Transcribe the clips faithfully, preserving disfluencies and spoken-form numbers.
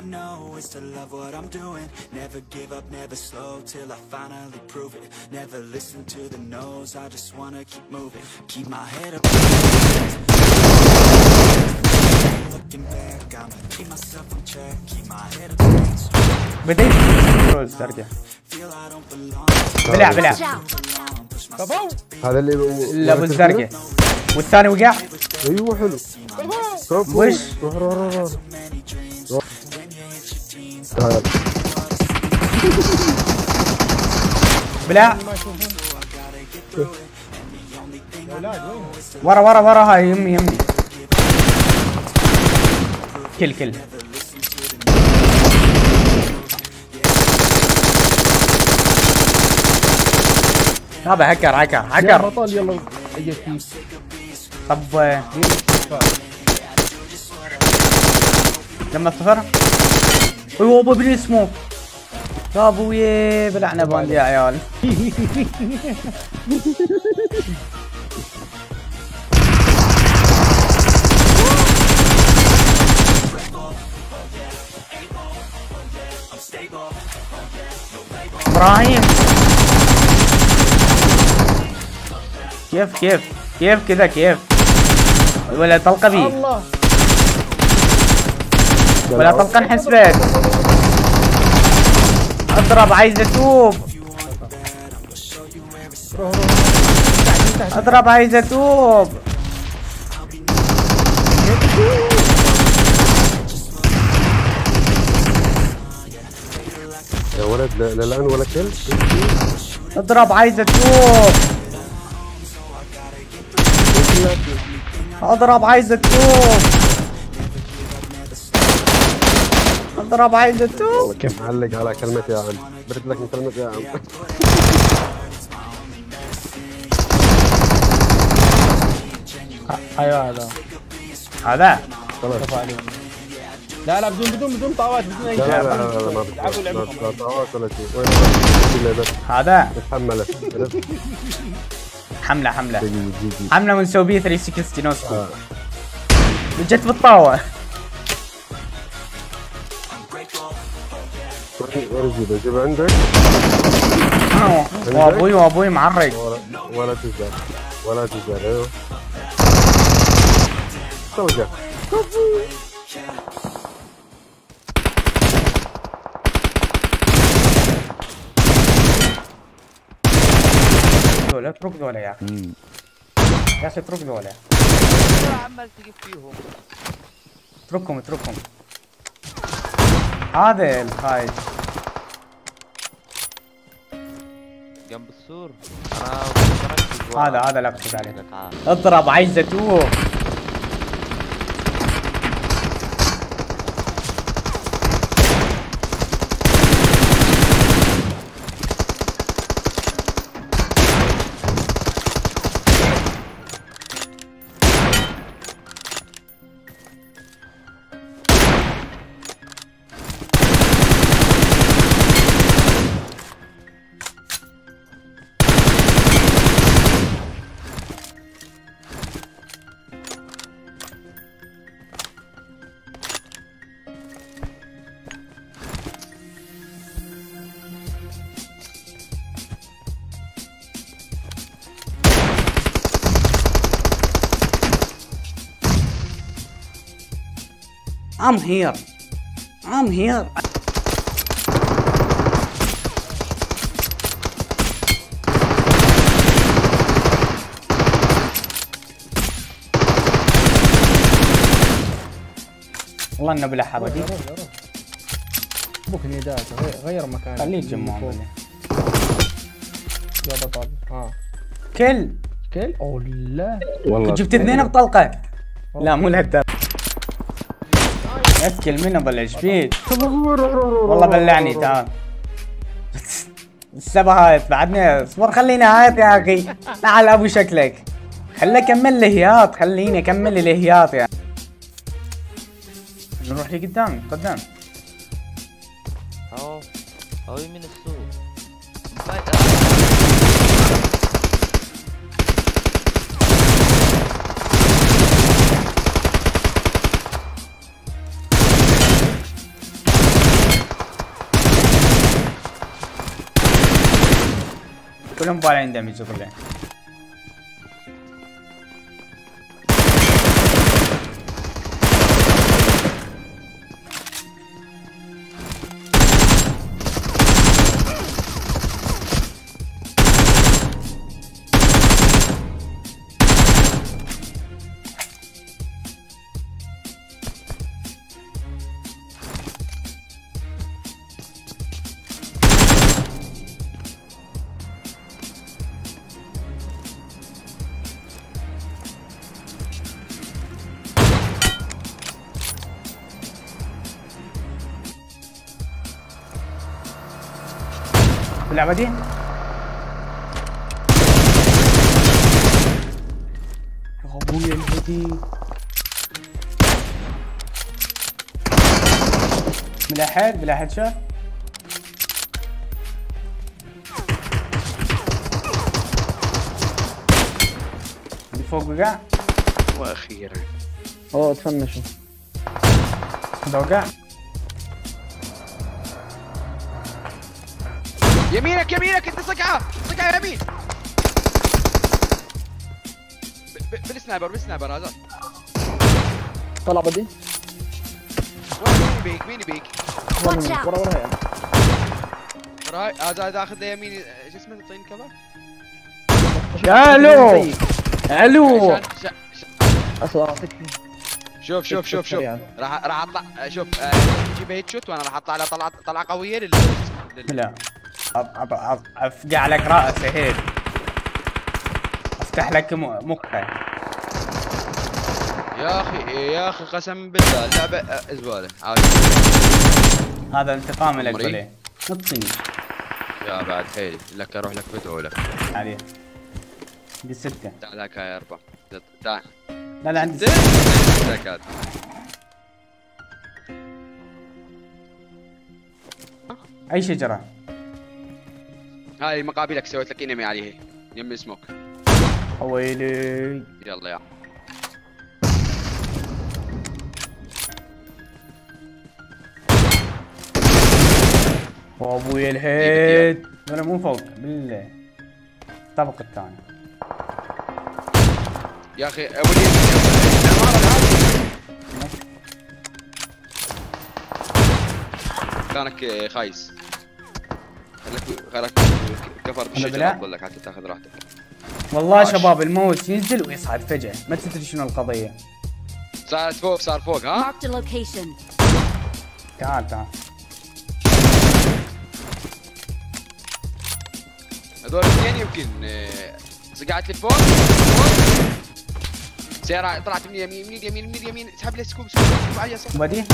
know is to love what I'm doing. Never give up, never slow till I finally prove it. Never listen to the no's, I just wanna keep moving. Keep my head up. Looking back, I'ma keep myself on track. Keep my head up. بديت روز ترجع. بلع بلع. هذا اللي لا ابو الزرقاء والثاني وقع. ايوه حلو. وش؟ روح روح روح روح. تعال. بلع. ورا ورا ورا هاي يمي يمي. كل كل. هذا هكر هكر هكر. بطل يلا اجيك. طب لما صفر ايوه ابو بني سموك يا ابوي بلعنا باند يا عيال. ابراهيم كيف كيف كيف كذا كيف ولا طلقه بي ولا طلقه انحسبت. اضرب عايز اتوب. اضرب عايز اتوب. يا ولد لا الان ولا كل. اضرب عايز اتوب. اضرب عايز اتوب. اضرب عايز اتوب. كيف معلق على كلمة يا عم؟ برد لك من كلمة يا عم. ايوه هذا هذا خلاص. لا لا بدون بدون بدون طاوات بدون اي شيء. لا لا لا ما في طاوات ولا شيء. وين بس هذا اتحملت. حمله حمله حمله ونسوي بيه ثلاثمية وستين نوسكو. آه. جت بالطاوه. وين اجيب اجيب عندك؟ وابوي وابوي معرق. ولا تزعل ولا تزعل. ايوه توجه. لا اترك ذولا يا اخي. يا اخي اترك ذولا. عمال تجيب فيهم. اتركهم اتركهم. هذا الخايف جنب السور. هذا هذا لا اقصد عليه. اضرب عايز اتوب. I'm here. I'm here. والله انه بلا حبدي. ممكن يدات غير مكان. خليه يجمعهم. يا بطل. اه كل كل او لا والله جبت اثنين بطلقه. لا مو لهالدرجه. اكل منه بلش فيك. والله بلعني تعال. السبع هايت بعدني اصبر خليني هايت يا اخي. تعال ابو شكلك. خلي اكمل لهيات خليني اكمل الهيات يعني. نروح لي قدام قدام. اهو اهو يمين السوق. كلهم طالعين دمج كلهم. اللعبة دي يا ابوي الهدي ملاحد ملاحد شاف اللي فوق وقع واخيرا اوه تفنشوا. هذا وقع. يمينك يمينك انت صقعه صقعه يمين. ب- ب- بالسنايبر بالسنايبر هذا. طلع بدي. مين يبيك مين يبيك؟ ورا ورا ورا يعني. وراي هذا هذا اخذ يميني شو اسمه تعطيني كفر؟ يا الو الو عشان- ش- ش- اصلا اعطيك شوف شوف شوف شوف يعني. راح راح اطلع شوف آه، تجيب هيد شوت وانا راح اطلع له طلعه طلعه قويه لل لل- لا أب- أب- أب- افقع لك راسه هيك افتح لك م- مخه. يا اخي يا اخي قسم بالله اللعبه آه، زباله عادي. هذا انتقام لك عمري. ولا نطني يا بعد حيلي لك اروح لك بدعو لك. عليه. عندي ستة. تعال هاك هاي اربعه تعال لا لا عندي زين ستة. زكاة. اي شجرة؟ هاي مقابلك سويت لك انمي عليه يم اسمك. ويلي يلا يا وابوي الهيد. انا مو فوق بالله الطبق الثاني. يا اخي ابو اليمين العمارة هذه كانك خايس. خلك خلك كفر بالشجرة بالله؟ افضل لك حتى تاخذ راحتك. والله عاش. شباب الموت ينزل ويصعد فجأة ما تدري شنو القضية. صار فوق صار فوق ها. Marked a location. تعال تعال. هذول الاثنين يمكن آه، صقعت لي فوق فوق. سيارة طلعت من اليمين من اليمين من اليمين اسحب لي سكوب سكوب سكوب على اليسار. وبدي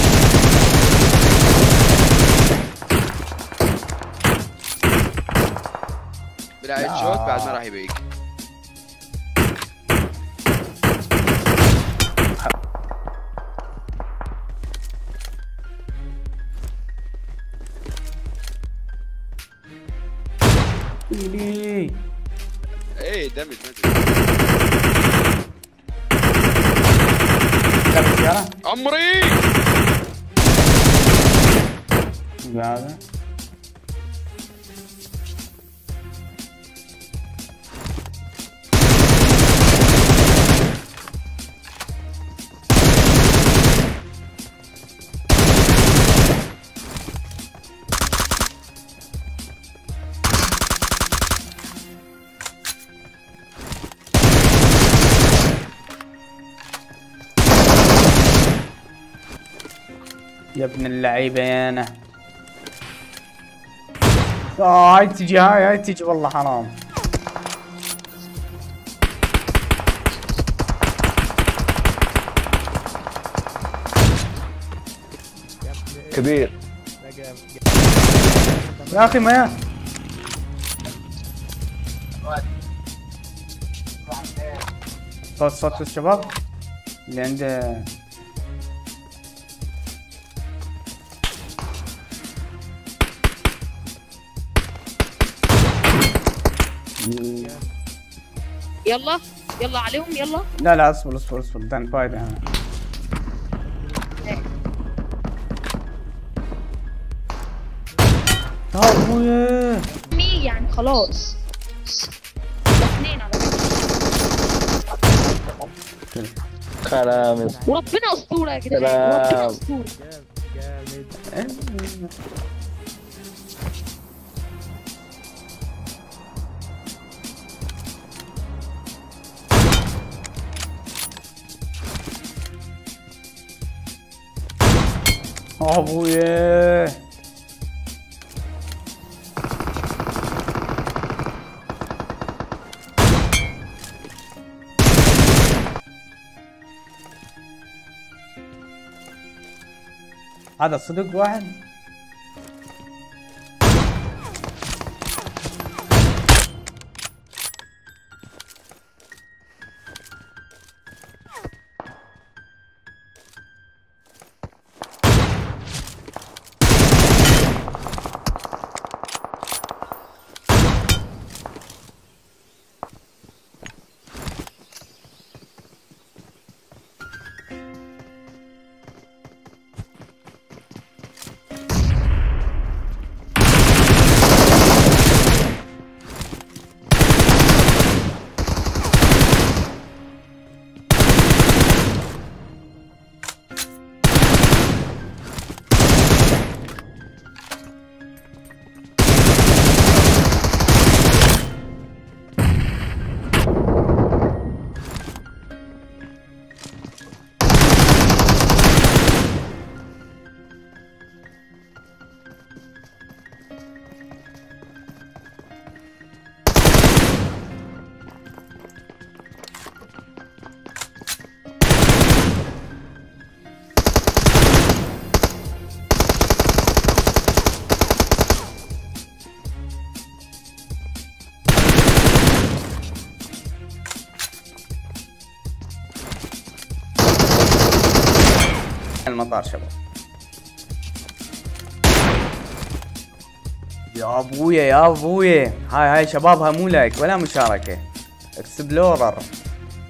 بلا هيد شوت بعد ما راح يبيك. ويلي ايه دمج ما ادري. جاب السيارة عمري هذا. يا ابن اللعيبة يا انا. اه هاي تجي هاي هاي تجي والله حرام. كبير. يا اخي ما يا صوت صوت الشباب اللي عنده يلا يلا عليهم يلا. لا لا اصبر اصبر اصبر دان فايدة انا. يا ابويا مي يعني خلاص. اثنين على فكرة. كلام وربنا اسطوره يا جدعان، ربنا سلام. اسطوره. ابويا هذا صدق واحد. المطار شباب. يا ابويا يا ابويا، هاي هاي شبابها مو لايك ولا مشاركة. اكسبلورر